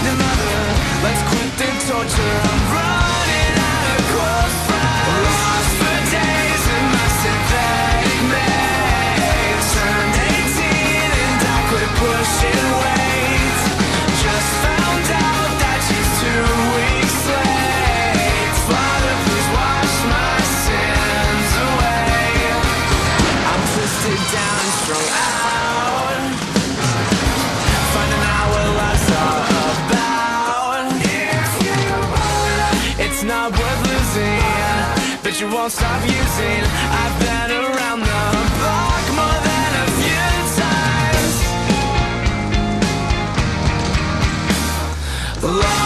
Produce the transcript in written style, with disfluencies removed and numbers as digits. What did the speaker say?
your mother. Let's quit the torture. I'm running out of quotes from lost for days in my synthetic maze. Turned 18 and I quit pushing weight. Just found out that she's 2 weeks late. Father, please wash my sins away. I'm twisted down and strung out, finding out what life's all about. If you wanna, it's not worth losing, but you won't stop using. I've been around the block more than a few times.